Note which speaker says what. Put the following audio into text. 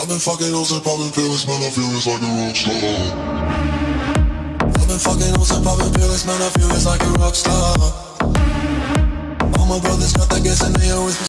Speaker 1: I've been fucking hoes and popping pills, man, I feel it's like a rock star. I've been fucking hoes and popping pills, man, I feel it's like a rock star. All my brothers got that gas and they always